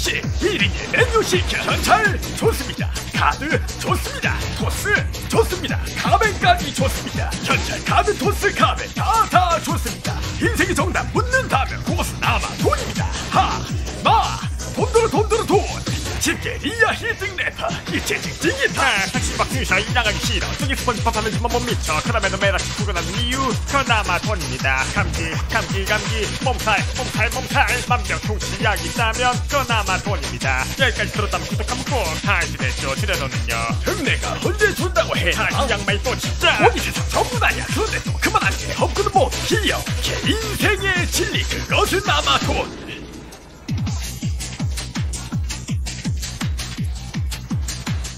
음식 1인에 메뉴 시켜. 현찰 좋습니다. 카드 좋습니다. 토스 좋습니다. 가벤까지 좋습니다. 현찰, 카드, 토스, 가벤 다 좋습니다. 인생의 정답 묻는다면 그것은 아마 돈입니다. 돈 집게 리아 히딩 래퍼 이채징 징기타. 택시박스샤 이나가기 싫어. 저기 스펀지밥 하면 좀만 못 미쳐. 그럼에도 매일아침 출근하는 이유 그나마 돈입니다. 감기 몸살 만병통치 약 있다면 그나마 돈입니다. 여기까지 들었다면 구독하면 꼭 하시겠죠. 줄여서는요 내가 언제 준다고 해. 이 양말 또 진짜 돈이 세상 전부 다야.